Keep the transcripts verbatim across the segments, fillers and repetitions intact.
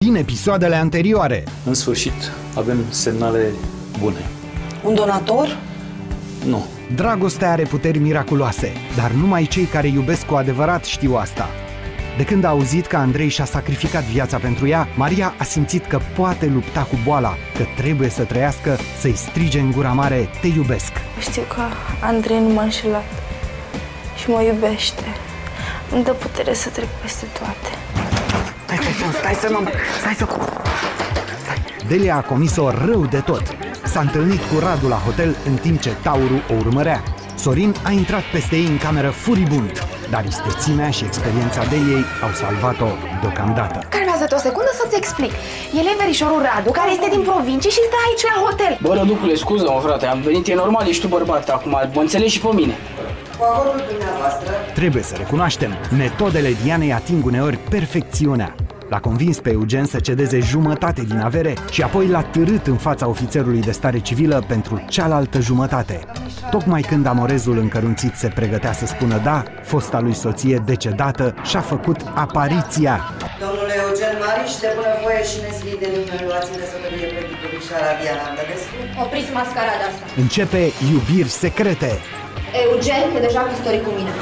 Din episoadele anterioare. În sfârșit, avem semnale bune. Un donator? Nu. Dragostea are puteri miraculoase, dar numai cei care iubesc cu adevărat știu asta. De când a auzit că Andrei și-a sacrificat viața pentru ea, Maria a simțit că poate lupta cu boala, că trebuie să trăiască, să-i strige în gura mare, te iubesc. Știu că Andrei nu m-a înșelat și mă iubește. Îmi dă putere să trec peste toate. Stai, stai, stai, stai să mă... Stai să... Delia a comis-o rău de tot. S-a întâlnit cu Radu la hotel în timp ce Tauru o urmărea. Sorin a intrat peste ei în cameră furibund, dar istețimea și experiența Deliei au salvat-o deocamdată. Calmează-te o secundă să-ți explic. El e verișorul Radu, care este din provincie și stă aici la hotel. Bă, Răducule, scuză-mă, frate, am venit, e normal, ești tu bărbat acum, mă înțelegi și pe mine. Cu acordul dumneavoastră. Trebuie să recunoaștem, metodele Dianei ating uneori perfecțiunea. L-a convins pe Eugen să cedeze jumătate din avere și apoi l-a târât în fața ofițerului de stare civilă pentru cealaltă jumătate. Tocmai când amorezul încărunțit se pregătea să spună da, fosta lui soție decedată și-a făcut apariția. Domnule Eugen Mariș, de bunăvoie și nesilit de mine, relații de sătărie plătit publișarea Diana, îmi dă spune? Opriți mascarada asta. Începe iubiri secrete. Eugen e deja căsătorit cu mine.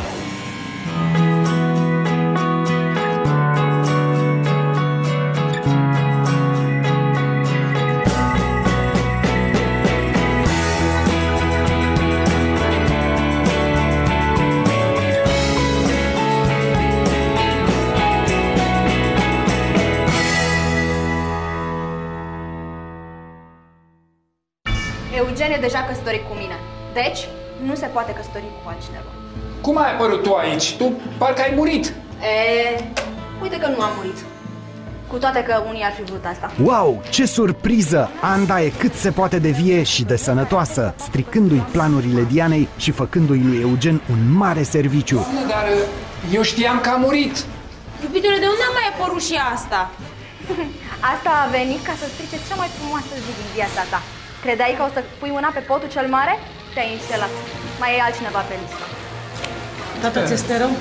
Eugen e deja căsătorit cu mine. Deci, nu se poate căsători cu altcineva. Cum ai apărut tu aici? Tu parcă ai murit. E, uite că nu am murit. Cu toate că unii ar fi vrut asta. Wow, ce surpriză! Anda e cât se poate de vie și de sănătoasă, stricându-i planurile Dianei și făcându-i lui Eugen un mare serviciu. Dar eu știam că a murit. Iubitule, de unde a mai apărut și asta? Asta a venit ca să strice cea mai frumoasă zi din viața ta. Credeai că o să pui mâna pe potul cel mare? Te-ai înșelat. Mai e altcineva pe listă. Tata, ți este rău?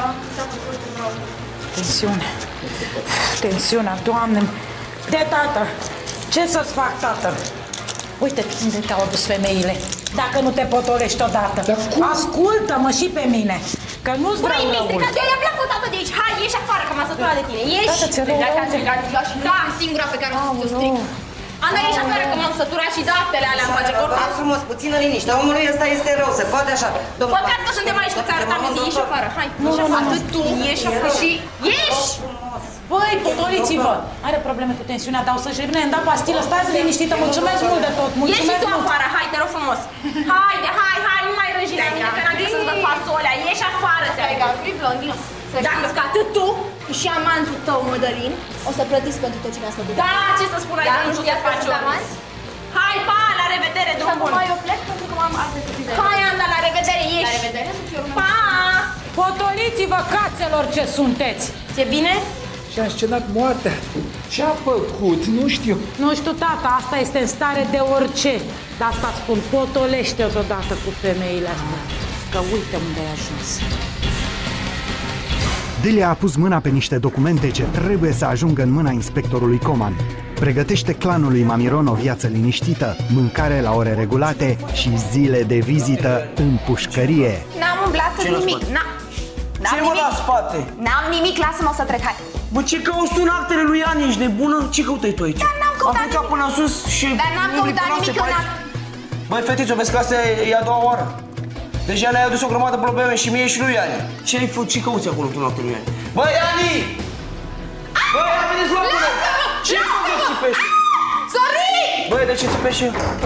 Tensiune. Tensiunea, Doamne. De tată. Ce să-ți fac, tată? Uite unde te-au adus femeile. Dacă nu te potolești odată. Ascultă-mă și pe mine. Că nu-ți vreau răul. Băi, mistrica, de-aia pleacă o dată de aici. Hai, ieși afară, că m-a săturat de tine. Ieși! Tată, ți-e rău, Dacă am stricat eu și da, singura pe care o să ți-o stric. Ana, ieși afară, că m-am săturat și dactele alea îmi face corta. Vă frumos, puțină liniște. Omului ăsta este rău, se poate așa. Păcat că suntem aici, că ți-a arătat mie, ieși afară. Hai, ieși afară. Atât tu, ieși afară și ieși! Băi, potoliți-vă! Are probleme cu tensiunea, dar o să-și revină, îmi dau pastilă, stați liniștită, mulțumesc mult de tot, mulțumesc. Ieși tu afară, hai, te rog frumos. Haide, hai, hai, nu mai râji la mine, că n-am zis să-ți văd fasolea, ieși afară, ți-a fi blondină. Dacă că atât tu și amantul tău, Mădălin, o să plătiți pentru tot ce ne-ați făcut. Da, ce să spun aici, nu știu să faci o Hai, pa, la revedere, drum bun. Și acum eu plec pentru că m-am alte surprize. Hai, Anda, la revedere, ieși. La revedere, să fiu urmă. Pa! Potoliți-vă, cațelor, ce sunteți! Ți-e bine? Și-a scenat moartea. Ce-a făcut? Nu știu. Nu știu, tata, asta este în stare de orice. De asta spun, potolește odată cu femeile astea. Că uite unde ai ajuns. Delia a pus mâna pe niște documente ce trebuie să ajungă în mâna inspectorului Coman. Pregătește clanului Mamiron o viață liniștită, mâncare la ore regulate și zile de vizită în pușcărie. N-am umblat în nimic, n-am Ce mă la spate? N-am nimic, lasă-mă să trec, hai. Bă, ce cauți tu în actele lui Ani? Ești nebună? Ce căutai tu aici? Dar n-am căutat Am plecat până sus și... Dar n-am căutat nimic în act. Băi, fetițo, vezi că asta e a doua oară. Deja ne-ai adus o grămadă probleme și mie și lui Ani. Ce ai făcut? Ce căuți acolo tu în actele lui Ani? Băi, Ani! Băi, a venit locule! Ce ai făcut țipește? Sorin! Băi, de ce țipește?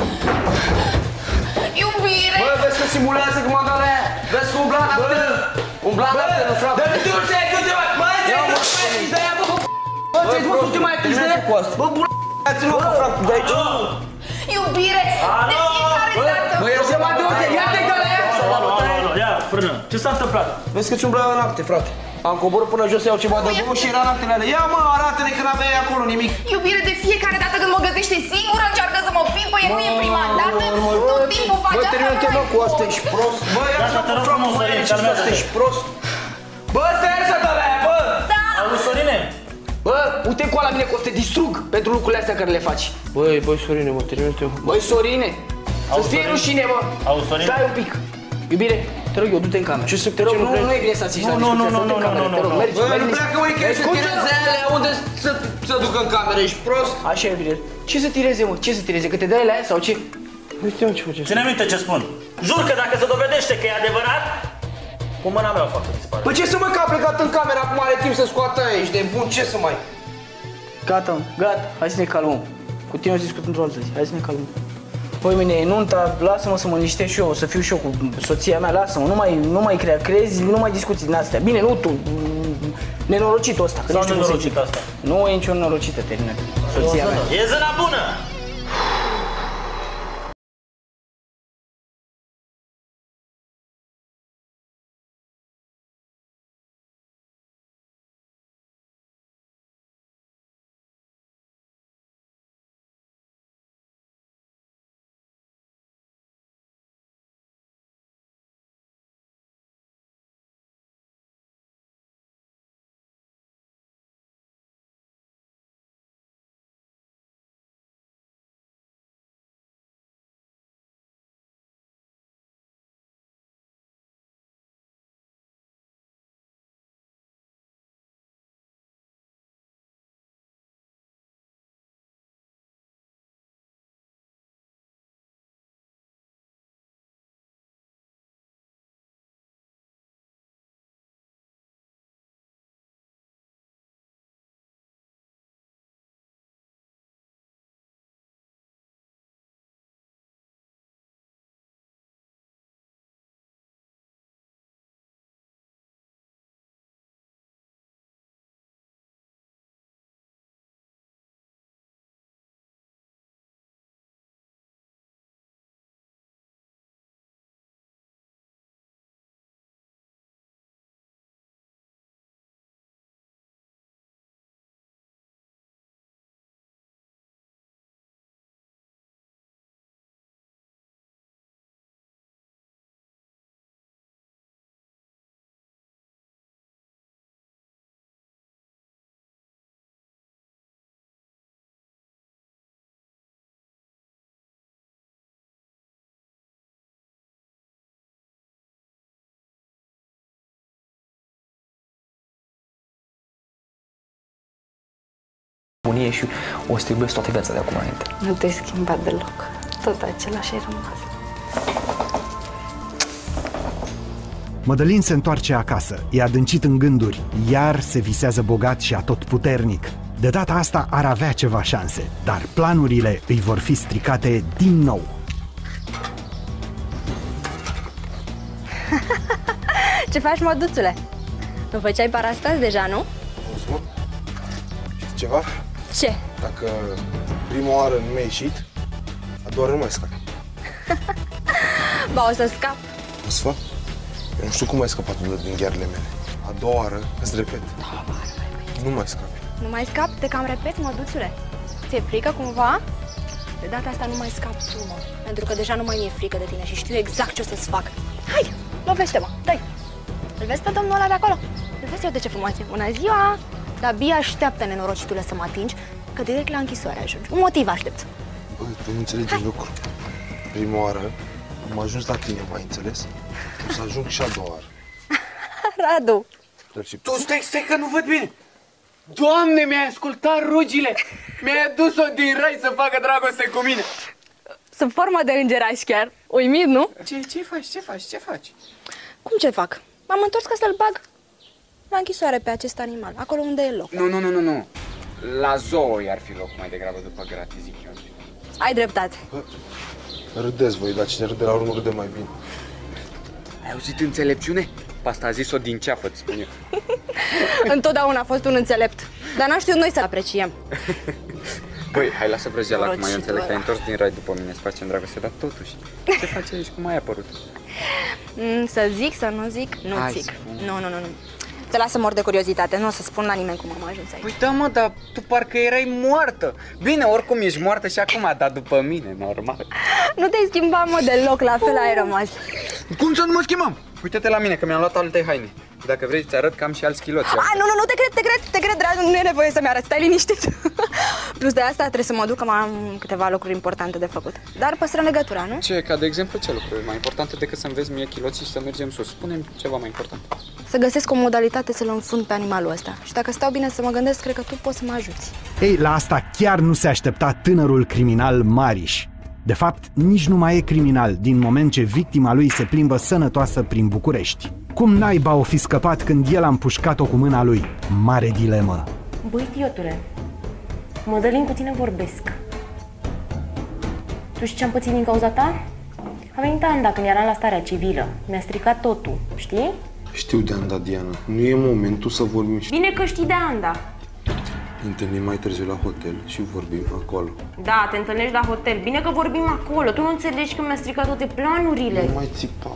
Iubire! Bă, vezi că simulează comandarea aia? Vezi că umbla în acte? Umbla în acte, nu frate. Dă-te tu, te-ai tu, te mai... Băi, ți-ai tu, mai de aia, bă, bă, bă, ți-ai fost să te mai atici de aia? Bă, bă, ți-l mă, frate, de aici. Iubire! De fiecare dată! Băi, eu se mai de-o-te, ia-te de la ea! Ia, frână, ce s-a întâmplat? Vezi că ți-umbla în acte, frate. Am coborât până jos să iau ceva de bun și era în actele alea. Ia, mă, arată-ne că n-aveai acolo nimic. Iubire, de fiecare dată când mă găsește singură, încearcă să mă pipăie, nu e prima dată, tot timpul face Bă, asta. termină-te, mă, cu asta, ești prost. Bă, ia-ți-mă, te rog frumos, Sorin, calmează-te. ești prost. Bă, stai să dă la aia, bă! Da! Auzi, Sorine, Bă, uite cu la mine că o să te distrug pentru lucrurile astea care le faci. Băi, băi, Sorine, mă, termină-te. Băi, Sorine, să-ți fie rușine, mă. Auzi, Sorine? Stai un pic. Iubire, te rog eu, du-te în cameră. Ce să te rog, nu, nu e bine să țiși la discuția, să du-te în cameră, te rog, mergi, mergi. Nu pleacă weekend să tireze alea, unde să ducă în cameră, ești prost? Așa, iubire. Ce să tireze, mă, ce să tireze, că te dai la aia sau ce? Uite, mă, ce face. Ține minte ce spun. Jur că dacă se dovedește că e adevărat, cu mâna mea o fac să dispare. Păi ce să mă, că a plecat în cameră, acum are timp să scoată aia, ești de bun, ce să mai... Gata, gata, hai să ne calmăm. Cu tine o să discut într-o altă zi, hai să ne calmăm. Păi mine, e nunta, lasă-mă să mă liniștesc și eu, să fiu și eu cu soția mea, lasă-mă, nu mai, nu mai crea, crezi, nu mai discuții din astea. Bine, nu tu, nenorocitul ăsta. Sau nenorocit asta? Nu e nicio nenorocită, termină, soția mea. E zâna bună! Bunie și o să te iubesc toată viața de acum înainte. Nu te-ai schimbat deloc. Tot același ai rămas. Mădălin se întoarce acasă, e adâncit în gânduri, iar se visează bogat și atotputernic. De data asta ar avea ceva șanse, dar planurile îi vor fi stricate din nou. Ce faci, măduțule? Nu făceai parastaz deja, nu? Auzi, mă? Știi ceva? Ce? Dacă prima oară nu mi-a ieșit, a doua oară nu mai scap. Ba, o să scap. O să fac? Eu nu știu cum ai scăpat din ghearele mele. A doua oară, îți repet. Nu mai scapi. Nu mai scap? Te cam repeți, măduțule? Ți-e frică cumva? De data asta nu mai scap tu, mă. Pentru că deja nu mai mi-e frică de tine și știu exact ce o să-ți fac. Hai, lovește-mă, dai! Îl vezi pe domnul ăla de acolo? Îl vezi eu de ce frumos e? Bună ziua! Dar abia așteaptă, nenorocitule, să mă atingi, că direct la închisoare ajungi. Un motiv aștept. Băi, tu nu înțelegi un lucru. Prima oară am ajuns la tine, mai înțeles? O să ajung și a doua oară. Radu! Tu stai, stai că nu văd bine! Doamne, mi-ai ascultat rugile! Mi-ai adus-o din rai să facă dragoste cu mine! Sub formă de îngeraș chiar. Uimit, nu? Ce, ce faci, ce faci, ce faci? Cum ce fac? M-am întors ca să-l bag la închisoare pe acest animal, acolo unde e loc. Nu, nu, nu, nu, nu. La zoo i-ar fi loc mai degrabă după gratii, zic eu. Ai dreptate. Râdeți voi, dar cine râde la urmă râde mai bine. Ai auzit înțelepciune? Pe asta a zis-o din ceafă, îți spun eu. Întotdeauna a fost un înțelept, dar n-am știut noi să apreciem. Băi, hai, lasă vrăjeala acum, eu înțeleg că ai întors din rai după mine să facem dragoste, dar totuși, ce faci aici, cum ai apărut? Mm, să zic, să nu zic, nu hai, zic. Spun. Nu, nu, nu, nu. Te las să mor de curiozitate, nu o să spun la nimeni cum am ajuns aici. Păi da, mă, dar tu parcă erai moartă. Bine, oricum ești moartă și acum, dar după mine, normal. Nu te-ai schimbat, mă, deloc, la fel ai rămas. Cum să nu mă schimbăm? Uite-te la mine, că mi-am luat alte haine. Dacă vrei, ți arăt că am și alți chiloți. A, nu, nu, nu, te cred, te cred, te cred, dragul, nu e nevoie să-mi arăți, stai liniștit. Plus de asta trebuie să mă duc, că mai am câteva lucruri importante de făcut. Dar păstrăm legătura, nu? Ce, ca de exemplu, ce lucruri mai importante decât să-mi vezi mie chiloții și să mergem sus? Spune-mi ceva mai important. Să găsesc o modalitate să-l înfund pe animalul ăsta. Și dacă stau bine să mă gândesc, cred că tu poți să mă ajuți. Ei, la asta chiar nu se aștepta tânărul criminal Mariș. De fapt, nici nu mai e criminal din moment ce victima lui se plimbă sănătoasă prin București. Cum naiba o fi scăpat când el a împușcat-o cu mâna lui? Mare dilemă. Băi, idiotule, Mădălin, cu tine vorbesc. Tu știi ce-am pățit din cauza ta? A venit Anda când eram la starea civilă. Mi-a stricat totul, știi? Știu de Anda, Diana. Nu e momentul să vorbim. Bine că știi de Anda. Ne întâlnim mai târziu la hotel și vorbim acolo. Da, te întâlnești la hotel. Bine că vorbim acolo. Tu nu înțelegi că mi-a stricat toate planurile. Nu mai țipa.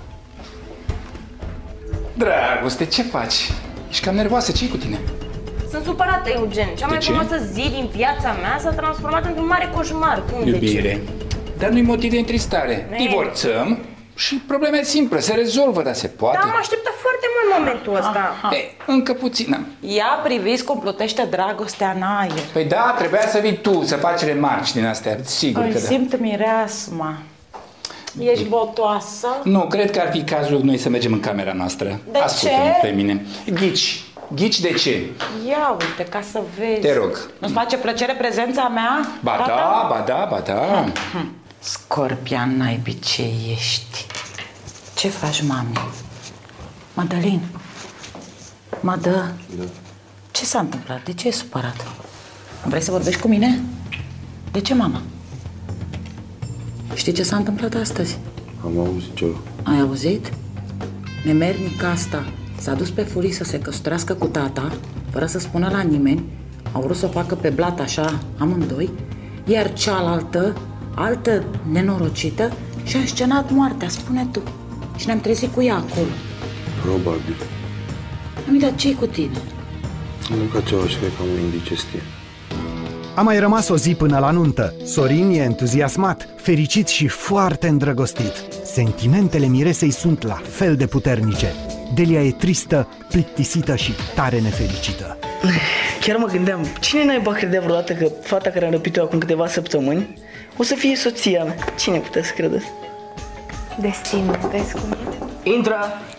Dragoste, ce faci? Ești cam nervoasă, ce-i cu tine? Sunt supărată, Eugen. Cea mai frumoasă zi din viața mea s-a transformat într-un mare coșmar. Cum, de ce? Dar nu-i motiv de întristare. Ne. Divorțăm și problema e simplă, se rezolvă, dar se poate. Dar am așteptat foarte mult momentul ăsta. E, încă puțină. Ia priviți cum plutește dragostea în aer. Păi da, trebuia să vii tu să faci remarci din astea, sigur Îi că da. simt mireasma. Ești botoasă? Nu, cred că ar fi cazul noi să mergem în camera noastră. De Ascultă-mă ce? pe mine. Ghici. Ghici de ce? Ia uite, ca să vezi. Te rog. Nu-ți face plăcere prezența mea? Ba Gata? da, ba da, ba da. Hm. Scorpian naibii ce ești. Ce faci, mami? Mădălin? Mădă? Da. Ce s-a întâmplat? De ce e supărat? Vrei să vorbești cu mine? De ce, mama? Știi ce s-a întâmplat astăzi? Am auzit ceva. Ai auzit? Nemernica asta s-a dus pe furii să se căsătorească cu tata, fără să spună la nimeni. Au vrut să o facă pe blat așa, amândoi. Iar cealaltă, altă nenorocită, și-a scenat moartea, spune tu. Și ne-am trezit cu ea acolo. Probabil. Mami, dar ce-i cu tine? Am mâncat ceva și cred că am o indigestie. A mai rămas o zi până la nuntă. Sorin e entuziasmat, fericit și foarte îndrăgostit. Sentimentele miresei sunt la fel de puternice. Delia e tristă, plictisită și tare nefericită. Chiar mă gândeam, cine naiba credea vreodată că fata care a răpit-o acum câteva săptămâni o să fie soția mea? Cine putea să credeți? Destin, vezi cum e? Intră!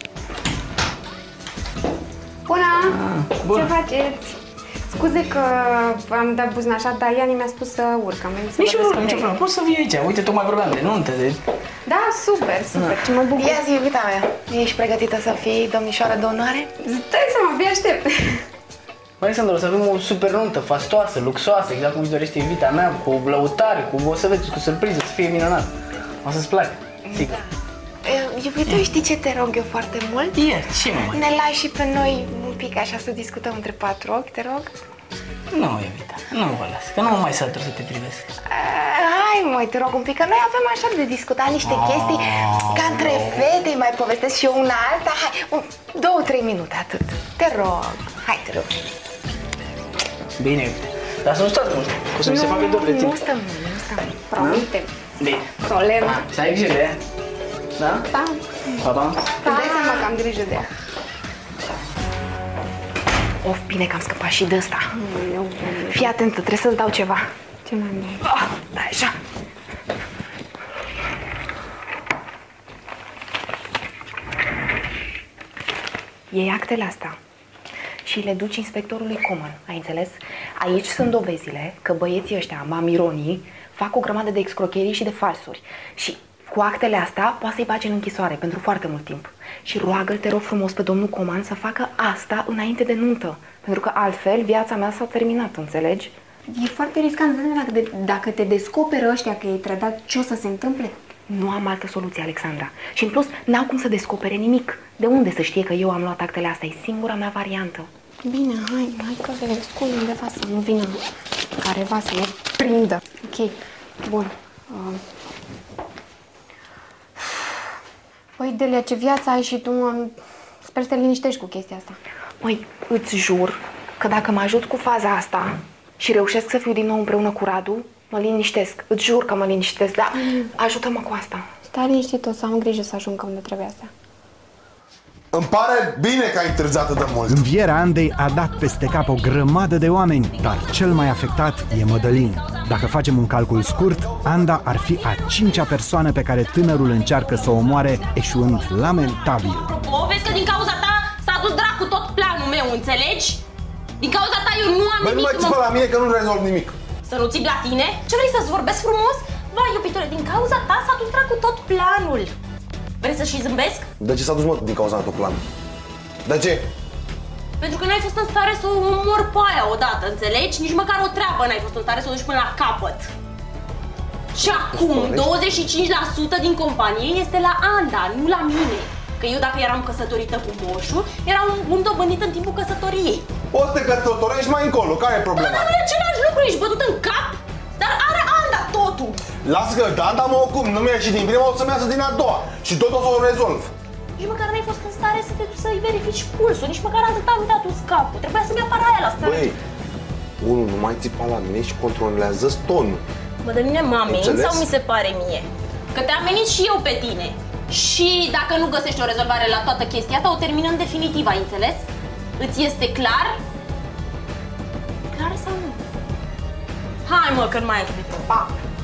Bună! Ah, bună. Ce faceți? Scuze că v-am dat buzna așa, dar Iani mi-a spus să urcăm. Nici nu, nici problemă, poți să vii aici. Uite, tocmai vorbeam de nuntă, de... Da, super, super, ce mă bucur. Ia zi, iubita mea, ești pregătită să fii domnișoară de onoare? Stai să mă abia aștept. Măi, Alexandru, o să avem o super nuntă, fastoasă, luxoasă, exact cum își dorește iubita mea, cu lăutare, cu, o să vezi, cu surpriză, să fie minunat. O să-ți placă, sigur. Iubito, știi ce te rog eu foarte mult? Ia, ce mă? Ne lași și pe noi un pic așa să discutăm între patru ochi, te rog? Nu, iubita, nu mă las, că nu mă mai satur să te privesc. Hai, măi, te rog un pic, că noi avem așa de discutat niște chestii ca între fete, mai povestesc și eu una alta. Hai, un, două, trei minute, atât. Te rog, hai, te rog. Bine, iubita, dar să nu stați mult, că o să mi se facă dor de timp. Nu stăm mult, nu stăm mult. Promite. Bine. Solemn. Să ai grijă de ea. Da? Da. Pa, pa. Îți dai seama că am grijă de ea. Of, bine că am scăpat și de ăsta. Fii atentă, trebuie să-ți dau ceva. Ce mai dai? Oh, da, așa. Iei actele astea și le duci inspectorului Coman, ai înțeles? Aici sunt dovezile că băieții ăștia, mamironii, fac o grămadă de excrocherii și de falsuri. Și cu actele astea poate să-i bage în închisoare pentru foarte mult timp. Și roagă-l, te rog frumos, pe domnul Coman să facă asta înainte de nuntă. Pentru că altfel viața mea s-a terminat, înțelegi? E foarte riscant, dacă, de, dacă te descoperă ăștia că ei trădat, ce o să se întâmple? Nu am altă soluție, Alexandra. Și în plus, n-au cum să descopere nimic. De unde să știe că eu am luat actele astea? E singura mea variantă. Bine, hai, hai că le scol undeva să nu vină careva să ne prindă. Ok, bun. Uh... Păi, Delia, ce viață ai și tu, mă... Sper să te liniștești cu chestia asta. Măi, îți jur că dacă mă ajut cu faza asta și reușesc să fiu din nou împreună cu Radu, mă liniștesc. Îți jur că mă liniștesc, dar ajută-mă cu asta. Stai liniștit, o să am grijă să ajungăm de trebuie astea. Îmi pare bine că ai întârziat atât de mult. Învierea Andei a dat peste cap o grămadă de oameni, dar cel mai afectat e Mădălin. Dacă facem un calcul scurt, Anda ar fi a cincea persoană pe care tânărul încearcă să o omoare, eșuând lamentabil. O, vezi că din cauza ta s-a dus dracu tot planul meu, înțelegi? Din cauza ta eu nu am Bă, nimic. nu mai țipă la mine că nu rezolv nimic. Să nu ții la tine? Ce vrei să-ți vorbesc frumos? Vai, iubitule, din cauza ta s-a dus dracu tot planul. Vrei să și zâmbesc? De ce s-a dus, mă, din cauza tău plan? De ce? Pentru că n-ai fost în stare să o omor pe aia odată, înțelegi? Nici măcar o treabă n-ai fost în stare să o duci până la capăt. Și acum, douăzeci și cinci la sută din companie este la Anda, nu la mine. Că eu, dacă eram căsătorită cu moșul, era un bun dobândit în timpul căsătoriei. Poți să te căsătorești mai încolo, care e problema? Dar nu e același lucru, ești bătut în cap, dar are Anda totul. Lasă că de Anda mă ocup, nu mi-a ieșit din prima, o să-mi iasă din a doua. Și tot o să o rezolv. Nici măcar n-ai fost în stare să te duci să-i verifici pulsul, nici măcar atât am dat tu scapul. Trebuia să-mi apară aia la stare. Băi, unul nu mai țipa la mine și controlează tonul. Mă, de mine mă ameninți Înțeles? sau mi se pare mie? Că te ameninț și eu pe tine. Și dacă nu găsești o rezolvare la toată chestia asta, o terminăm definitiv, ai înțeles? Îți este clar? Clar sau nu? Hai mă, că nu mai ai timp. Pa!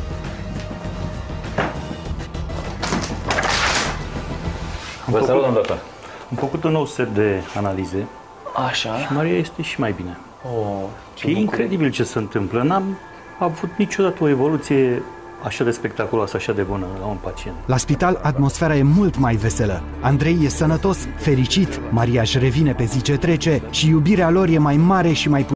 Vă salut, domnul doctor. Am făcut un nou set de analize. Așa. Și Maria este și mai bine. Oh, ce e incredibil ce se întâmplă. N-am avut niciodată o evoluție așa de spectaculoasă, așa de bună la un pacient. La spital, atmosfera e mult mai veselă. Andrei e sănătos, fericit, Maria își revine pe zi ce trece și iubirea lor e mai mare și mai puternică.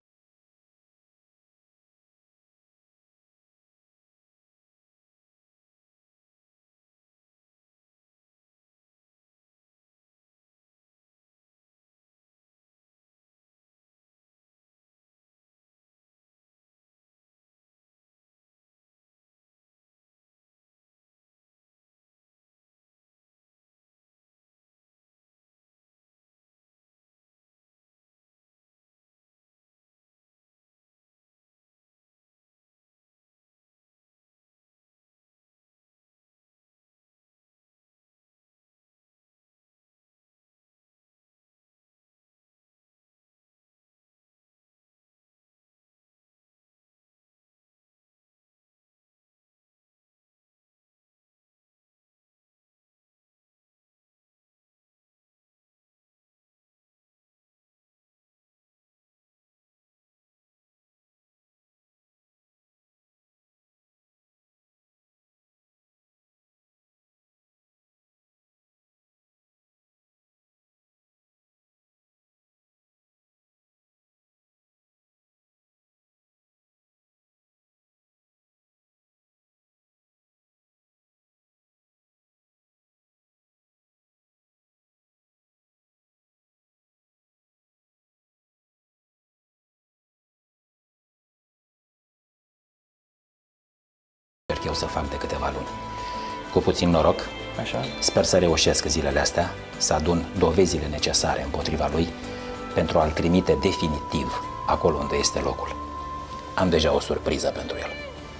Eu să fac de câteva luni. Cu puțin noroc, Așa. sper să reușesc zilele astea să adun dovezile necesare împotriva lui pentru a-l trimite definitiv acolo unde este locul. Am deja o surpriză pentru el.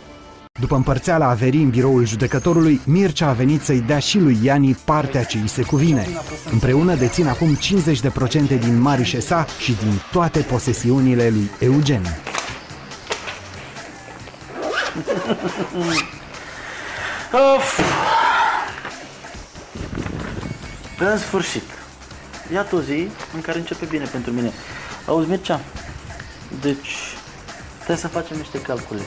După împărțeala averii în biroul judecătorului, Mircea a venit să-i dea și lui Iani partea ce îi se cuvine. Împreună dețin acum cincizeci la sută din Mariș S A și din toate posesiunile lui Eugen. Of. În sfârșit. Iată o zi în care începe bine pentru mine. Auzi, Mircea? Deci, trebuie să facem niște calcule.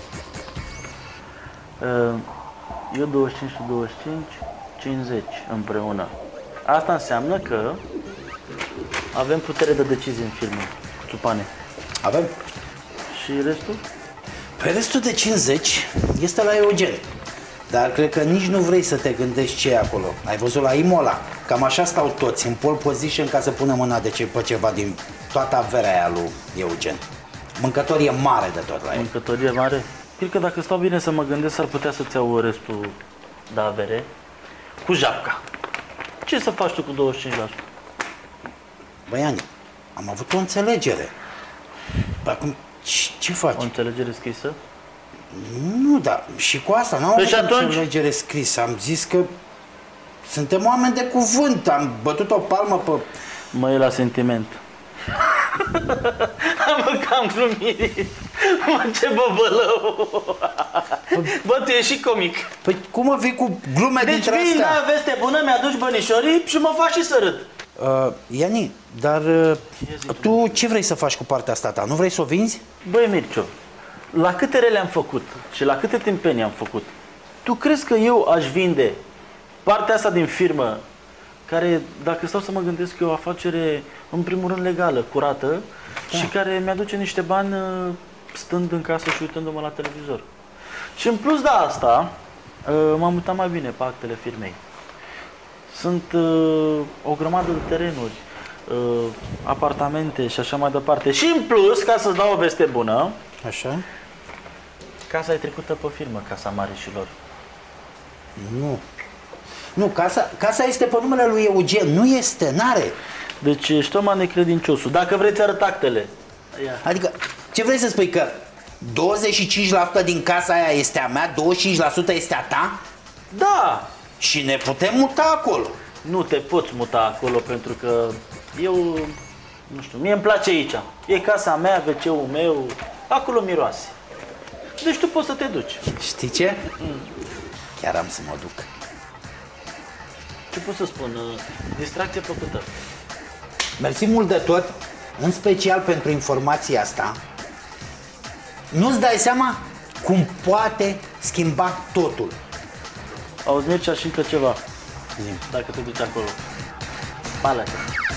Eu douăzeci și cinci și douăzeci și cinci, cincizeci împreună. Asta înseamnă că avem putere de decizie în firmă, cu Țupane. Avem. Și restul? Pe restul de cincizeci este la Eugen. Dar cred că nici nu vrei să te gândești ce e acolo. Ai văzut la Imola? Cam așa stau toți, în pole position, ca să pună mâna de ce, pe ceva din toată averea aia lui Eugen. Mâncătorie mare de tot la el. Mâncătorie mare? Cred că dacă stau bine să mă gândesc, ar putea să-ți iau restul de avere cu japca. Ce să faci tu cu douăzeci și cinci la sută? Băi, Ani, am avut o înțelegere. Acum, ce, ce faci? O înțelegere scrisă? Nu, dar și cu asta n-am Deci avut atunci... o înțelegere scrisă. Am zis că suntem oameni de cuvânt. Am bătut o palmă pe Mă, e la sentiment. Mă, cam glumit. Mă, ce băbălău. Bă, tu ești și comic. Păi cum mă vii cu glume deci dintre vii, astea? da, veste bună, mi-aduci bănișorii și mă faci și să râd. Uh, Iani, dar uh, tu ce vrei să faci cu partea asta ta? Nu vrei să o vinzi? Băi, Mirceo, la câte rele am făcut și la câte tâmpenii am făcut, tu crezi că eu aș vinde partea asta din firmă, care, dacă stau să mă gândesc, e o afacere, în primul rând, legală, curată, da, și care mi-aduce niște bani stând în casă și uitându-mă la televizor. Și în plus de asta, m-am uitat mai bine pe actele firmei. Sunt uh, o grămadă de terenuri, uh, apartamente și așa mai departe. Și în plus, ca să-ți dau o veste bună, așa, casa e trecută pe firmă, Casa Marișilor. Nu. Nu, casa, casa este pe numele lui Eugen, nu este, n-are. Deci ești o necredinciosul. Dacă vreți, arăt actele. Ia. Adică, ce vrei să spui, că douăzeci și cinci la sută din casa aia este a mea, douăzeci și cinci la sută este a ta? Da! Și ne putem muta acolo. Nu te poți muta acolo pentru că eu, nu știu, mie îmi place aici. E casa mea, ve ce-ul meu, acolo miroase. Deci tu poți să te duci. Știi ce? Mm. Chiar am să mă duc. Ce pot să spun? Distracție plăcută. Mersi mult de tot, în special pentru informația asta. Nu-ți dai seama cum poate schimba totul. Auzi, Mircea, și încă ceva. Zim. Dacă te duci acolo, spală-te.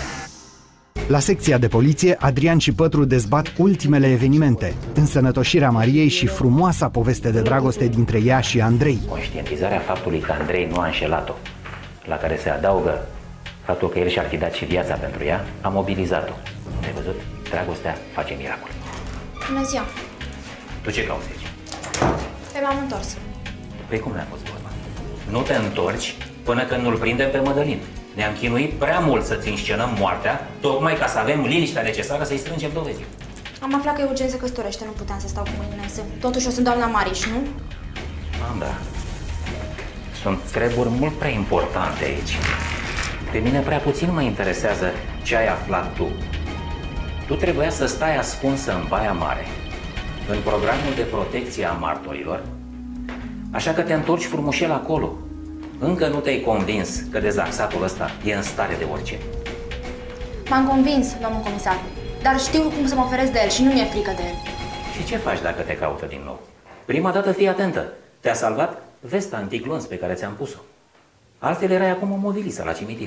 La secția de poliție, Adrian și Pătru dezbat ultimele evenimente, însănătoșirea Mariei și frumoasa poveste de dragoste dintre ea și Andrei. Conștientizarea faptului că Andrei nu a înșelat-o, la care se adaugă faptul că el și-ar fi dat și viața pentru ea, a mobilizat-o. Ai văzut? Dragostea face miracol. Bună ziua! Tu ce cauți aici? Pe m-am întors. Păi cum ne-a fost vorba? Nu te întorci până când nu-l prindem pe Mădălin. Ne-am chinuit prea mult să-ți înscenăm moartea, tocmai ca să avem liniștea necesară să-i strângem dovezi. Am aflat că Eugen se căsătorește, nu puteam să stau cu mâinile în sân. Totuși eu sunt doamna Mariș, nu? Am, da. Sunt treburi mult prea importante aici. Pe mine prea puțin mă interesează ce ai aflat tu. Tu trebuia să stai ascunsă în Baia Mare, în programul de protecție a martorilor, așa că te întorci frumușel acolo. Încă nu te-ai convins că dezaxatul ăsta e în stare de orice. M-am convins, domnul comisar, dar știu cum să mă oferesc de el și nu mi-e frică de el. Și ce faci dacă te caută din nou? Prima dată fii atentă. Te-a salvat vesta antiglonț pe care ți-am pus-o. Altfel erai acum o movilisă la cimitir.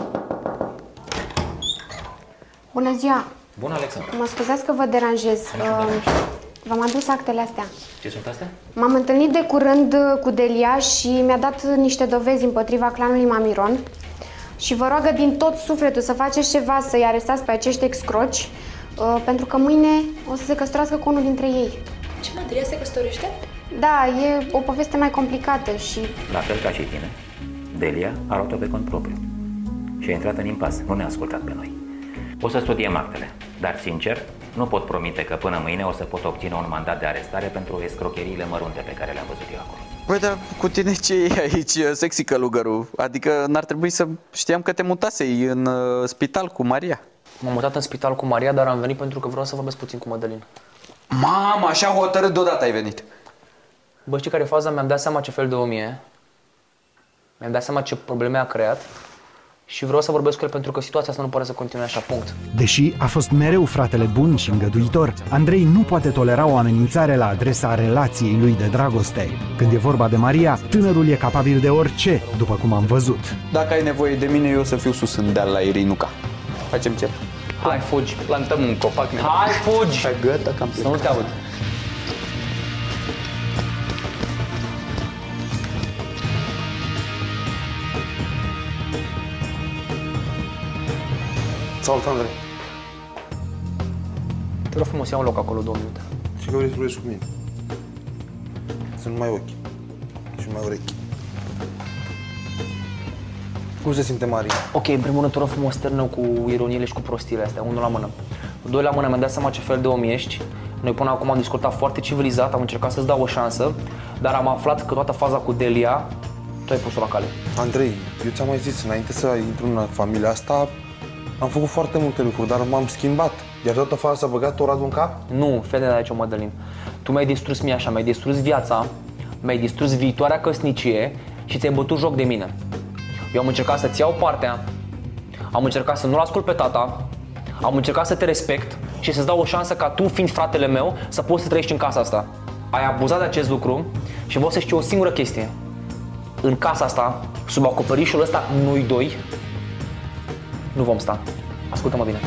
Bună ziua! Bună, Alexandra! Mă scuzați că vă deranjez. Uh, V-am adus actele astea. Ce sunt astea? M-am întâlnit de curând cu Delia și mi-a dat niște dovezi împotriva clanului Mamiron. Și vă roagă din tot sufletul să faceți ceva, să-i arestați pe acești excroci, uh, pentru că mâine o să se căsătorească cu unul dintre ei. Ce, mă, Delia se căsătorește? Da, e o poveste mai complicată și... La fel ca și tine, Delia a luat-o pe cont propriu și a intrat în impas, nu ne-a ascultat pe noi. O să studiem actele, dar sincer, nu pot promite că până mâine o să pot obține un mandat de arestare pentru escrocheriile mărunte pe care le-am văzut eu acolo. Păi, dar cu tine ce e aici, sexy călugărul? Adică n-ar trebui să știam că te mutasei în uh, spital cu Maria. M-am mutat în spital cu Maria, dar am venit pentru că vreau să vorbesc puțin cu Mădălin. Mamă, așa hotărât deodată ai venit. Bă, știi care e faza? Mi-am dat seama ce fel de om e. Mi-am dat seama ce probleme a creat. Și vreau să vorbesc cu el pentru că situația asta nu poate să continue așa, punct. Deși a fost mereu fratele bun și îngăduitor, Andrei nu poate tolera o amenințare la adresa relației lui de dragoste. Când e vorba de Maria, tânărul e capabil de orice, după cum am văzut. Dacă ai nevoie de mine, eu o să fiu sus în deal la Irinuca. Facem ce? Hai, fugi, plantăm un copac. Hai, fugi! Hai, gata, cam să nu te aud. Salut, Andrei. Te rog frumos, ia un loc acolo, două minute. Și că vrei să vorbești cu mine? Sunt numai ochi și numai urechi. Cum se simte Maria? Ok, în primul rând, te rog frumos, termină cu ironiile și cu prostiile astea, unul la mână. Doi la mână, mi-am dat seama ce fel de om ești. Noi până acum am discutat foarte civilizat, am încercat să-ți dau o șansă, dar am aflat că toată faza cu Delia, tu ai pus-o la cale. Andrei, eu ți-am mai zis, înainte să intru în familia asta, Am făcut foarte multe lucruri, dar m-am schimbat. Iar toată faza s-a băgat Radu în cap? Nu, fete de aici, Mădălin. Tu mi-ai distrus mie așa, mi-ai distrus viața, mi-ai distrus viitoarea căsnicie și ți-ai bătut joc de mine. Eu am încercat să-ți iau partea, am încercat să nu-l ascult pe tata, am încercat să te respect și să-ți dau o șansă ca tu, fiind fratele meu, să poți să trăiești în casa asta. Ai abuzat de acest lucru și vreau să știu o singură chestie. În casa asta, sub acoperișul ăsta, noi doi, nu vom sta. Ascultă-mă bine.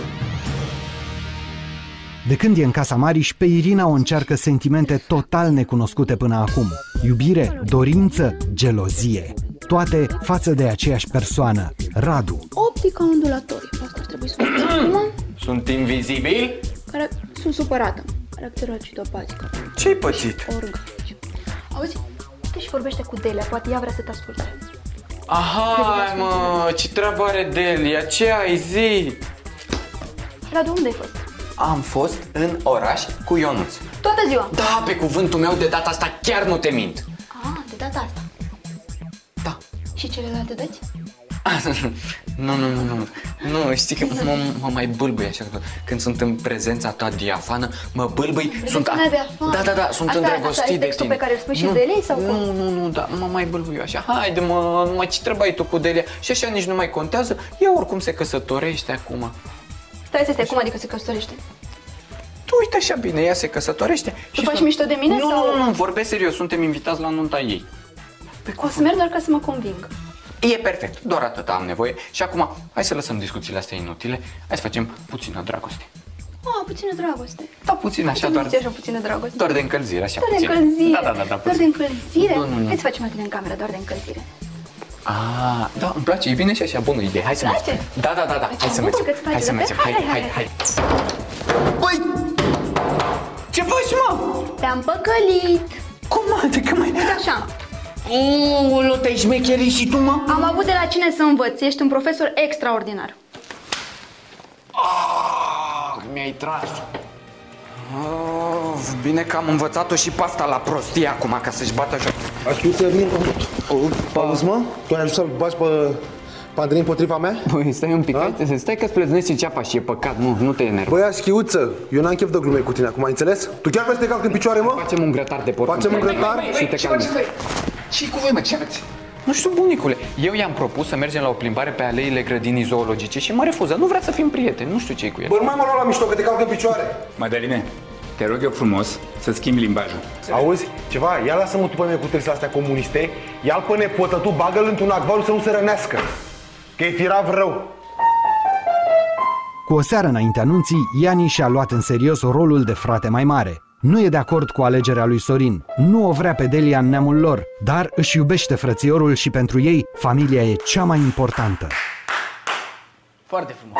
De când e în casa Mariș, pe Irina o încearcă sentimente total necunoscute până acum. Iubire, dorință, gelozie. Toate față de aceeași persoană, Radu. Optica ondulatorie. Asta ar trebui să fac acum. Sunt invizibil? Care... Sunt supărată. Caracterul citopatică. Ce-ai pățit? Org. Auzi? Te și vorbește cu Delia, poate ea vrea să te asculte. Aha, mă, ce treabă are Delia? Ce ai zi? Radu, unde ai fost? Am fost în oraș cu Ionuț. Toată ziua? Da, pe cuvântul meu, de data asta chiar nu te mint. Ah, de data asta. Da. Și celelalte dăți? Nu, nu, nu, nu. Nu, știi că mă, mă mai bâlbâi așa. Când sunt în prezența ta diafană, mă bâlbâi. Sunt a... Da, da, da, sunt asta, îndrăgostit asta de tine. textul pe care îl spui și nu, Deliei sau cum? Nu, nu, nu, da, mă mai bâlbâi așa. Haide, mă, mă, ce treabă ai tu cu Delia? Și așa nici nu mai contează. Ea oricum se căsătorește acum. Stai să stai, cum adică se căsătorește? Tu uite așa bine, ea se căsătorește. Tu faci mișto de mine nu, sau? Nu, nu, nu, vorbesc serios, suntem invitați la nunta ei. O să merg doar ca să mă conving. E perfect, doar atât am nevoie. Și acum, hai să lăsăm discuțiile astea inutile. Hai să facem puțină dragoste. Ah, puțină dragoste. Da, puțin așa, doar, așa puțină dragoste. doar de încălzire, așa Doar de puțin. încălzire. Da, da, da, da, doar de încălzire? Nu, nu, nu. Hai să facem la tine în cameră, doar de încălzire. Ah, da, îmi place, e bine și așa, bună idee. Hai să mergem. Da, da, da, da, hai să mergem. Hai să mergem, hai, hai, hai. Băi! Ce faci, mă? Te-am păcălit. Cum, adică mai... Uite așa. Uuu, te-ai șmecherit și tu, mă? Am avut de la cine să învăț, ești un profesor extraordinar. Ah, mi-ai tras. Oh, bine că am învățat-o și pe asta la prostie acum, ca să-și bată joc. Ascultă, Ermin, auzi, mă? Tu ai ajuns să-l bagi pe Pandrin potriva mea? Băi, stai un pic, hai, stai că-ți plăznesc în ceapa și e păcat, nu, nu te enerva. Băi, Aschiuță, eu n-am chef de glume cu tine acum, ai înțeles? Tu chiar vrei să te calc în picioare, mă? Facem un grătar de porc. Facem un grătar? Și te calmi. Ce-i cu voi, mă, ce aveți? Nu știu, bunicule, eu i-am propus să mergem la o plimbare pe aleile grădinii zoologice și mă refuză, nu vrea să fim prieteni, nu știu ce-i cu el. Bă, nu mai mă lua la mișto, că te calc în picioare. Mădăline, te rog eu frumos să schimbi limbajul. Auzi, ceva, ia lasă-mă tu pe mine cu textele astea comuniste, ia-l pe nepotă tu, bagă-l într-un acvariu să nu se rănească, că e firav rău. Cu o seară înainte anunții, Iani și-a luat în serios rolul de frate mai mare. Nu e de acord cu alegerea lui Sorin, nu o vrea pe Delia în neamul lor, dar își iubește frățiorul și pentru ei, familia e cea mai importantă. Foarte frumos.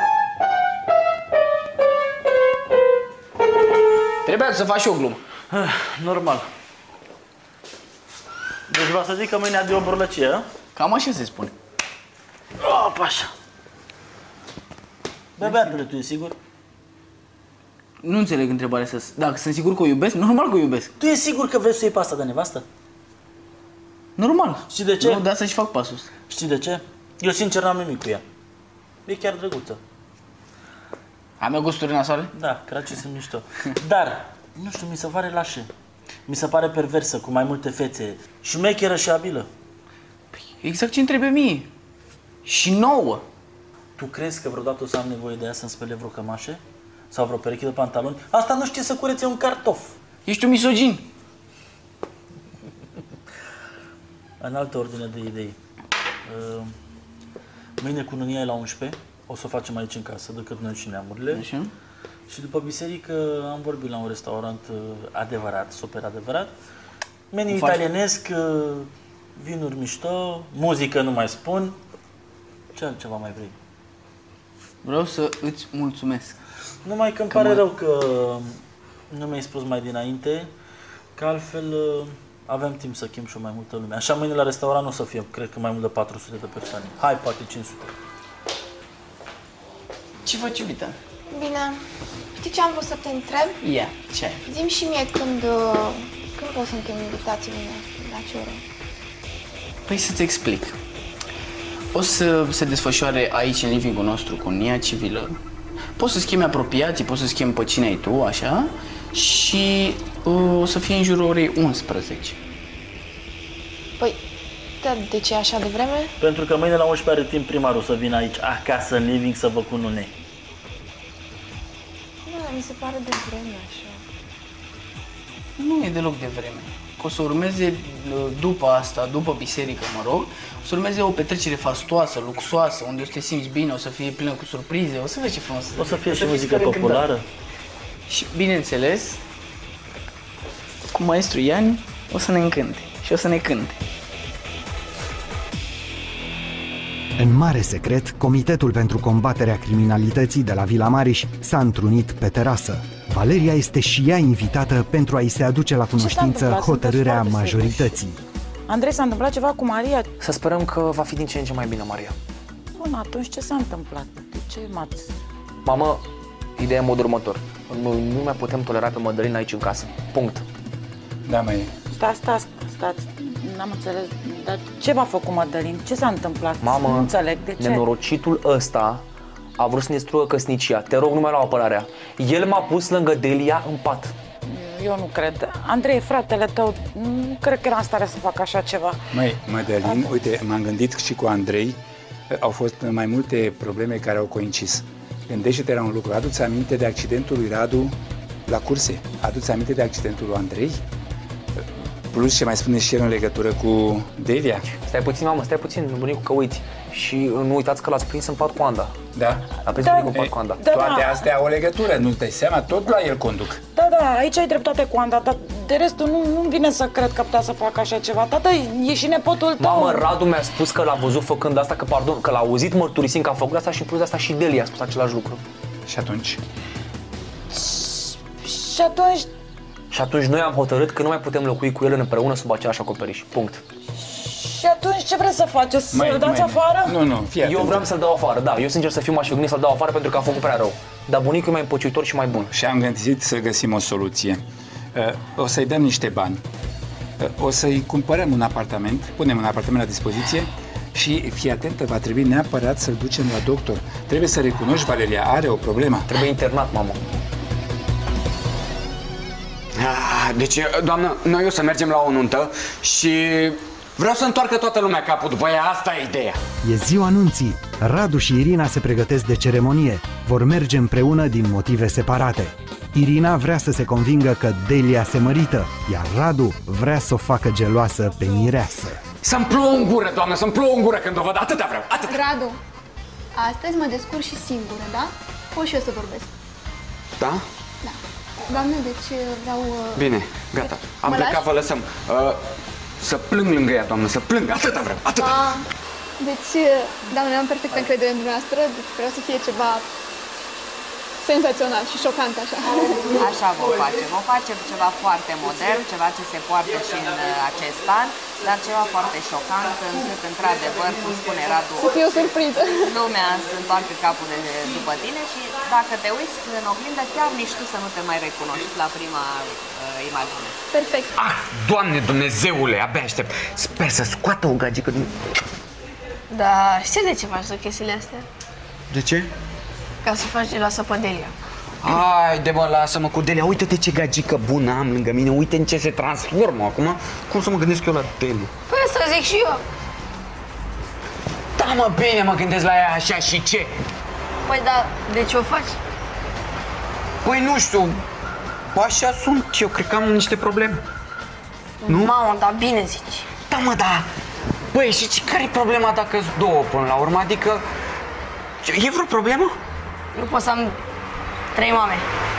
Trebuia să faci și o glumă. Normal. Deci vreau să zic că mâine adio o borlăcie, Cam așa se spune. Opa, așa. Bebeatule, tu e sigur? Nu înțeleg întrebarea asta. Dacă sunt sigur că o iubesc, normal că o iubesc. Tu e sigur că vrei să iei pe asta de nevastă? Normal. Știi de ce? Nu, dar să-și fac pasul ăsta. Știi de ce? Eu sincer n-am nimic cu ea. E chiar drăguță. Am eu gusturi nasoale? Da, cracii sunt mișto. Dar, nu știu, mi se pare lașă. Mi se pare perversă, cu mai multe fețe. Șmecheră și abilă. Păi, exact ce-mi trebuie mie. Și nouă. Tu crezi că vreodată o să am nevoie de ea să-mi spele vreo cămașe? Sau vreo pereche de pantaloni? Asta nu știe să curețe un cartof. Ești un misogin. În altă ordine de idei. Uh, mâine cununia e la unsprezece. O să o facem aici în casă, decât noi și neamurile. Așa. Și după biserică am vorbit la un restaurant uh, adevărat, super adevărat. Meniu italienesc, uh, vinuri mișto, muzică nu mai spun. Ce altceva mai vrei? Vreau să îți mulțumesc. Numai că îmi Că pare mă... rău că nu mi-ai spus mai dinainte, că altfel uh, avem timp să chem și mai multă lume. Așa mâine la restaurant nu o să fie, cred că mai mult de patru sute de persoane. Hai, poate cinci sute. Ce faci, iubita? Bine. Știi ce am vrut să te întreb? Ia, ce? Zi-mi și mie când, uh, când o să-mi chem invitațiile la ce oră? Păi să-ți explic. o să se desfășoare aici, în living-ul nostru, cu unia civilă. Poți să schimbi apropiații, poți să schimbi pe cine ai tu, așa, și uh, o să fie în jurul orei unsprezece. Păi, dar de ce așa de vreme? Pentru că mâine la unsprezece are timp primarul să vină aici acasă în living să vă cunune. Nu, dar mi se pare de vreme așa. Nu e deloc de vreme. O să urmeze după asta, după biserică, mă rog, o să urmeze o petrecere fastoasă, luxoasă, unde o să te simți bine, o să fie plină cu surprize, o să vezi ce frumos. O să fie și muzică populară. Și, bineînțeles, cu maestru Iani o să ne încânte și o să ne cânte. În mare secret, Comitetul pentru Combaterea Criminalității de la Vila Mariș s-a întrunit pe terasă. Valeria este și ea invitată pentru a-i se aduce la cunoștință hotărârea majorității. Andrei, s-a întâmplat ceva cu Maria? Să sperăm că va fi din ce în ce mai bine, Maria. Bun, atunci ce s-a întâmplat? De ce m-ați... Mamă, ideea e în modul următor. Noi nu mai putem tolera pe Mădălina aici în casă. Punct. Da, mai. Stați, stați, stați. N-am înțeles. Dar ce v-a făcut Mădălin? Ce s-a întâmplat? Mamă, nu înțeleg. De ce? nenorocitul ăsta a vrut să ne strugă căsnicia. Te rog, nu mai lua apărarea. El m-a pus lângă Delia în pat. Eu nu cred. Andrei, fratele tău, nu cred că era în stare să facă așa ceva. Măi, Mădălin, uite, m-am gândit și cu Andrei, au fost mai multe probleme care au coincis. Gândește-te la un lucru, adu-ți aminte de accidentul lui Radu la curse, adu-ți aminte de accidentul lui Andrei, plus ce mai spune și el în legătură cu Delia. Stai puțin, mamă, stai puțin, bunicul, că uiți. Și nu uitați că l-ați prins în pat cu Anda. Da? L-a prins Da. bunicul în pat cu Anda. Da, Toate da. astea au o legătură, nu-ți dai seama? Tot la el conduc. Da, da, aici ai dreptate cu Anda, dar de restul nu, nu vine să cred că putea să facă așa ceva. Tată, e și nepotul tău. Mamă, Radu mi-a spus că l-a văzut făcând asta, că pardon, că l-a auzit mărturisind că a făcut asta și în plus de asta și Delia a spus același lucru. Și atunci? Și atunci... Și atunci noi am hotărât că nu mai putem locui cu el împreună sub același acoperiș. Punct. Și atunci ce vreți să faceți? Să-l dați afară? Nu, nu, fii atent. Eu vreau să-l dau afară, da. Eu sincer să fiu m-aș fi gândit să-l dau afară pentru că a făcut prea rău. Dar bunicul e mai împăciuitor și mai bun. Și am gândit să găsim o soluție. O să-i dăm niște bani, o să-i cumpărăm un apartament, punem un apartament la dispoziție și, fii atentă, va trebui neapărat să-l ducem la doctor. Trebuie să recunoști, Valeria, are o problemă. Trebuie internat, mamă. Deci, doamnă, noi o să mergem la o nuntă și vreau să întoarcă toată lumea capul după ea, asta e ideea. E ziua nunții. Radu și Irina se pregătesc de ceremonie. Vor merge împreună din motive separate. Irina vrea să se convingă că Delia se mărită, iar Radu vrea să o facă geloasă pe mireasă. Să-mi plouă în gură, doamnă, să-mi plouă în gură când o văd, atâta vreau, atâta. Radu, astăzi mă descurc și singură, da? Pot și eu să vorbesc. Da? Da. Doamne, deci vreau... Bine, gata, am Mă plecat, lași? vă lăsăm. Uh, să plâng lângă ea, doamnă, să plâng, atâta vreau, atâta. Da. Deci, doamne, am perfectă încredere în dumneavoastră, deci vreau să fie ceva senzațional și șocant așa. Așa vom face. Vom face ceva foarte modern, ceva ce se poartă și în uh, acest an, dar ceva foarte șocant, încât, într-adevăr, cum spune Radu, Să fie o surpriză. lumea să întoarcă capul de după tine și dacă te uiți în oglindă, chiar nici tu să nu te mai recunoști la prima uh, imagine. Perfect. Ah, Doamne Dumnezeule, abia aștept. Sper să scoată o gagică din... Da, știi de ce faci tu chestiile astea? De ce? Ca să faci geloasă pe Delia. Haide mă, lasă-mă cu Delia, uite-te ce gagică bună am lângă mine, uite în ce se transformă acum. Cum să mă gândesc eu la Delia? Păi asta zic și eu. Da mă, bine mă gândesc la ea așa și ce? Păi da, de ce o faci? Păi nu știu, așa sunt, eu cred că am niște probleme. Nu? Mamă, dar bine zici. Da mă, da. Băi, și ce, care e problema dacă sunt două până la urmă? Adică, e vreo problemă? Nu pot să am trei mame.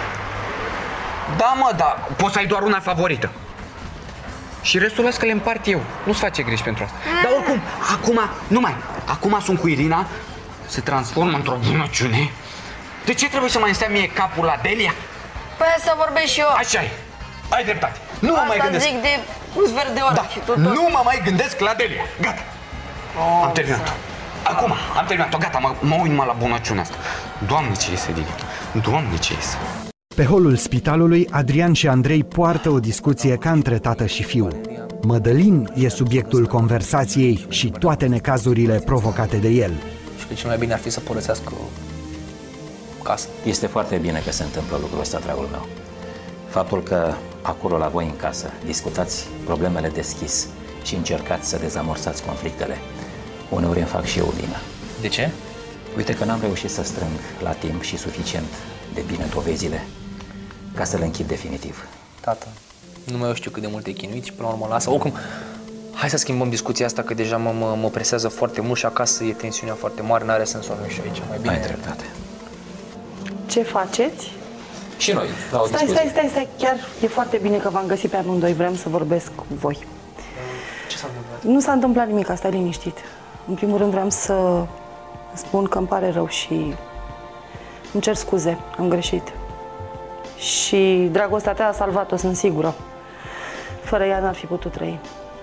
Da mă, da, poți să ai doar una favorită. Și restul las că le împart eu. Nu-ți face griji pentru asta. Mm. Dar oricum, acum, nu mai, acum sunt cu Irina, se transformă într-o bunăciune. De ce trebuie să mai înstea mie capul la Delia? Păi să vorbesc și eu. Așa e, ai dreptate. Nu mă mai gândesc. Asta zic de un sfert de oră Da, și tot, tot. nu mă mai gândesc la Delia. Gata. Oh, am terminat-o. Acum, am terminat-o. Gata, mă, mă uit numai la bunăciunea asta. Doamne, ce iese din ea. Doamne, ce iese. Pe holul spitalului, Adrian și Andrei poartă o discuție ca între tată și fiu. Mădălin e subiectul conversației și toate necazurile provocate de el. Și că cel mai bine ar fi să părăsească casa. Este foarte bine că se întâmplă lucrul ăsta, dragul meu. Faptul că acolo la voi în casă discutați problemele deschis și încercați să dezamorsați conflictele, uneori îmi fac și eu bine. De ce? Uite că n-am reușit să strâng la timp și suficient de bine dovezile ca să le închid definitiv. Tată, nu mai eu știu cât de mult te chinuit și până la urmă lasă. Oricum, hai să schimbăm discuția asta, că deja mă, mă, mă presează foarte mult și acasă e tensiunea foarte mare, n-are sens să ajung și aici. Mai bine. Ai dreptate. Ce faceți? Și noi, la o Stai, discuție. stai, stai, stai, chiar e foarte bine că v-am găsit pe amândoi, vrem să vorbesc cu voi. Ce s-a întâmplat? Nu s-a întâmplat nimic, stai liniștit. În primul rând vreau să spun că îmi pare rău și îmi cer scuze, am greșit. Și dragostea ta a salvat-o, sunt sigură. Fără ea n-ar fi putut trăi.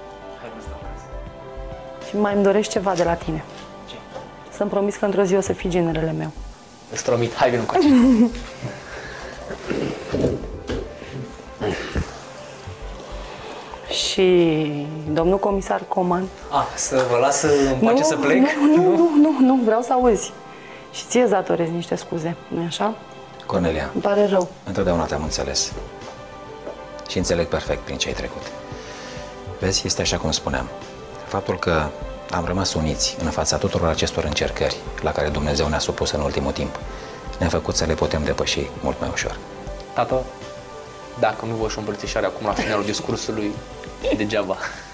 Și mai îmi dorești ceva de la tine. Ce? Să-mi promis că într-o zi o să fii generele meu. Îți promit, hai vin încoace. Și domnul comisar Coman... Ah, să vă las în pace să plec? Nu, nu, nu, nu, nu, vreau să auzi. Și ție îți datorezi niște scuze, nu-i așa? Cornelia, Îmi pare rău. întotdeauna te-am înțeles. Și înțeleg perfect prin ce ai trecut. Vezi, este așa cum spuneam. Faptul că am rămas uniți în fața tuturor acestor încercări la care Dumnezeu ne-a supus în ultimul timp, ne-a făcut să le putem depăși mult mai ușor. Tată, dacă nu vă și o îmbrățișare acum la finalul discursului, degeaba.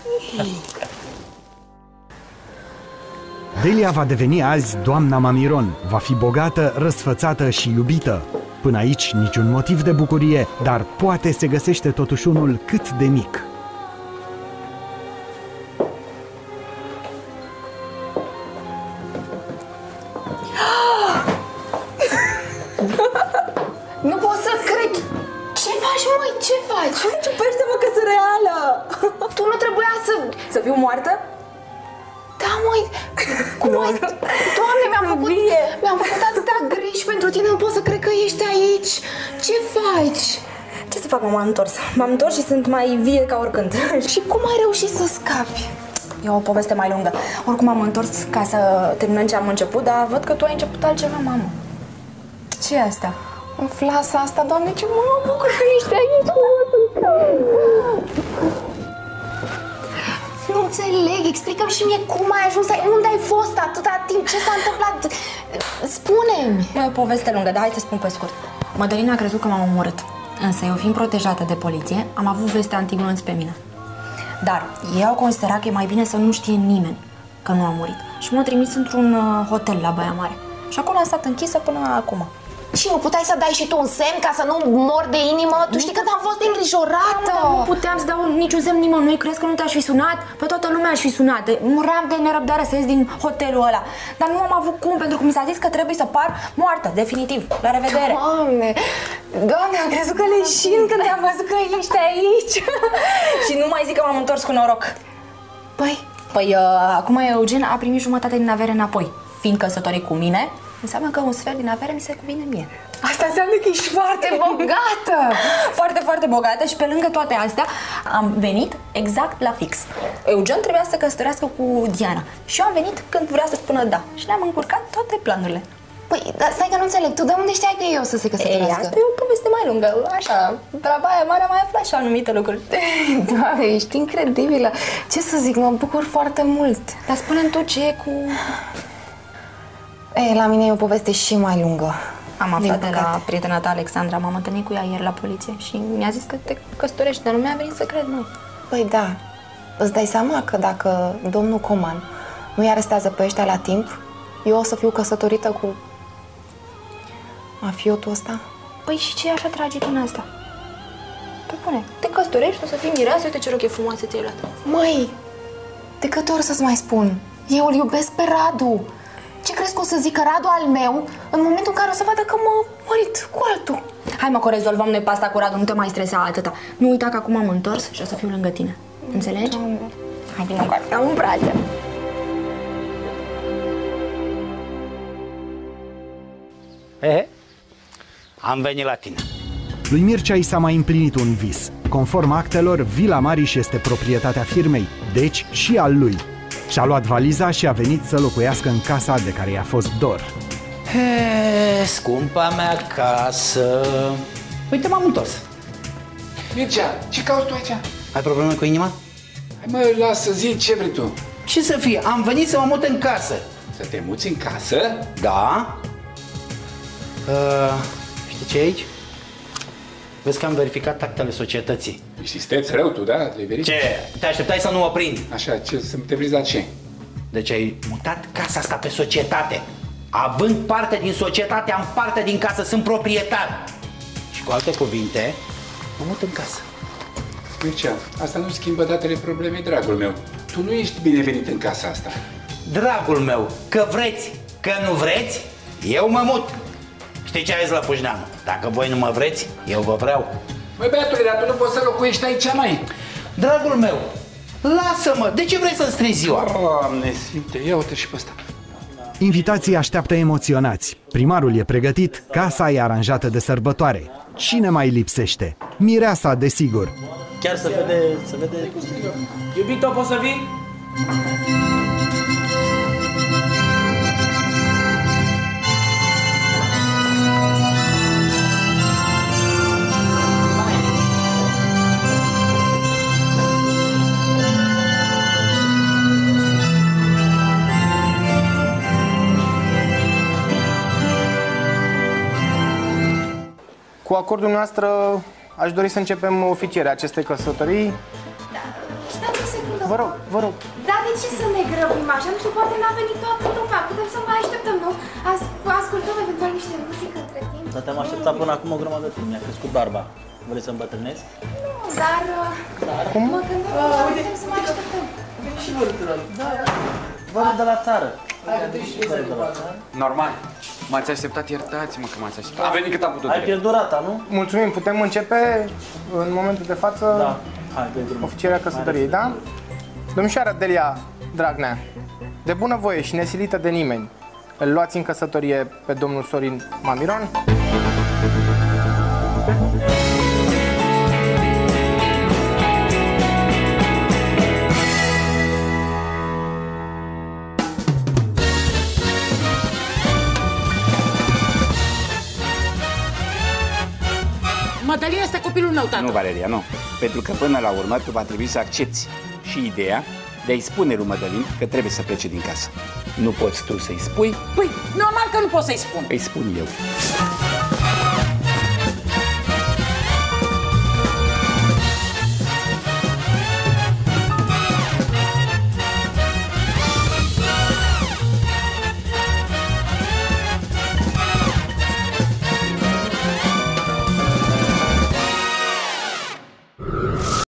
Delia va deveni azi doamna Mamiron, va fi bogată, răsfățată și iubită. Până aici niciun motiv de bucurie, dar poate se găsește totuși unul cât de mic. Nu pot să cred! Ce faci, măi? Ce faci? Ciupește-mă că sunt reală! Tu nu trebuia să... Să fiu moartă? Da, măi! Cum ai... Doamne, mi-am făcut... Mi-am făcut atâtea greși pentru tine, nu pot să cred că ești aici! Ce faci? Ce să fac, mă, m-am întors. M-am întors și sunt mai vie ca oricând. Și cum ai reușit să scapi? E o poveste mai lungă. Oricum am întors ca să terminăm ce am început, dar văd că tu ai început altceva, mamă. Ce e asta? În flasa asta, Doamne, ce mă bucur că ești aici! Nu înțeleg, explică-mi și mie cum ai ajuns aici, unde ai fost atâta timp, ce s-a întâmplat? Spune-mi! E o poveste lungă, dar hai să spun pe scurt. Mădălina a crezut că m-am omorât, însă eu fiind protejată de poliție, am avut veste antiglonți pe mine. Dar ei au considerat că e mai bine să nu știe nimeni că nu am murit și m-au trimis într-un hotel la Baia Mare. Și acolo am stat închisă până acum. Și nu puteai să dai și tu un semn ca să nu mor de inimă? Tu știi că am fost îngrijorată. Da, nu puteam să dau niciun semn nimănui. Crezi că nu te-aș fi sunat? Pe toată lumea aș fi sunat. Muream de nerăbdare să ies din hotelul ăla. Dar nu am avut cum, pentru că mi s-a zis că trebuie să par moartă, definitiv. La revedere. Doamne, Doamne, am crezut că leșin când am văzut că ești aici. Și nu mai zic că m-am întors cu noroc. Păi? Păi, uh, acum Eugen a primit jumătate din avere înapoi. Fiind căsătorit cu mine, înseamnă că un sfert din avere mi se cuvine mie. Asta înseamnă că ești foarte bogată! Foarte, foarte bogată și pe lângă toate astea am venit exact la fix. Eugen trebuia să se căsătorească cu Diana și eu am venit când vrea să spună da și ne-am încurcat toate planurile. Păi, dar stai că nu înțeleg, tu de unde știai că eu să se căsătorească? Ei, asta e o poveste mai lungă, așa, de la Baia Mare am mai aflat și anumite lucruri. Doamne, ești incredibilă! Ce să zic, mă bucur foarte mult! Dar spune-mi tu ce e cu... Ei, la mine e o poveste și mai lungă. Am aflat de la prietena ta, Alexandra, m-am întâlnit cu ea ieri la poliție și mi-a zis că te căsătorești, dar nu mi-a venit să cred, nu. Păi da, îți dai seama că dacă domnul Coman nu-i arestează pe ăștia la timp, eu o să fiu căsătorită cu mafiotul ăsta? Păi și ce e așa tragic în asta? Păi bune, te căsătorești, o să fii mireasă, uite ce rochie frumoasă ți-ai luat. Măi, de câte ori să-ți mai spun? Eu îl iubesc pe Radu. Ce crezi că o să zică Radu al meu în momentul în care o să vadă că m-a mărit cu altul? Hai mă, că o rezolvăm noi pe asta cu Radu, nu te mai stresa atâta. Nu uita că acum am întors și o să fiu lângă tine. Înțelegi? Doamne. Hai, vină încoace, am în brațe. E, am venit la tine. Lui Mircea i s-a mai împlinit un vis. conform actelor, Vila Mariș este proprietatea firmei, deci și al lui. Și-a luat valiza și a venit să locuiască în casa de care i-a fost dor. He, scumpa mea casă. Uite, m-am întors. Mircea, ce cauți tu aici? Ai probleme cu inima? Mă, lasă, zi ce vrei tu. Ce să fie? Am venit să mă mut în casă. Să te muți în casă? Da. Uh, știi ce e aici? Vezi că am verificat actele societății. Ești isteț rău tu, da? Le verifici? Ce? Te așteptai să nu mă prind? Așa, ce, să te prinzi la ce? Deci ai mutat casa asta pe societate. Având parte din societate, am parte din casă, sunt proprietar. Și cu alte cuvinte, mă mut în casă. Mircea, asta nu schimbă datele problemei, dragul meu. Tu nu ești binevenit în casa asta. Dragul meu, că vreți, că nu vreți, eu mă mut. Știi ce ai zis la Pușneanu? Dacă voi nu mă vreți, eu vă vreau. Măi, băiatule, dar tu nu poți să locuiești aici, mai. Dragul meu, lasă-mă, de ce vrei să-mi strizi ziua? Doamne sfinte, ia uite și pe ăsta. Invitații așteaptă emoționați. Primarul e pregătit, casa e aranjată de sărbătoare. Cine mai lipsește? Mireasa, desigur. Chiar se vede, se vede. Iubito, poți să vii? Cu acordul noastră aș dori să începem oficierea acestei căsătorii. Da, stați o secundă. Vă rog, vă rog. Da, de ce să ne grăbim așa? Nu știu, poate n-a venit toată lumea. Putem să mai așteptăm, nu? As ascultăm eventual niște muzică între timp. Dar te-am așteptat până acum o grămadă de timp. Mi-a crescut barba. Vrei să îmbătrânesc? Nu, dar... Cum? Mă gândeam că putem să mai așteptăm. Și vă Da, vă de la țară. Normal. M-ați așteptat, iertați-mă că m-ați așteptat. A venit cât am putut. Ai pierdut rata, nu? Mulțumim, putem începe în momentul de față da. Hai, oficierea căsătoriei, da? Domnișoara Delia Dragnea, de bunăvoie și nesilită de nimeni, îl luați în căsătorie pe domnul Sorin Mamiron? Mădălin este copilul meu, tată. Nu, Valeria, nu. Pentru că până la urmă tu va trebui să accepti și ideea de a-i spune lui Mădălin că trebuie să plece din casă. Nu poți tu să-i spui? Păi, normal că nu pot să-i spun. Îi spun eu.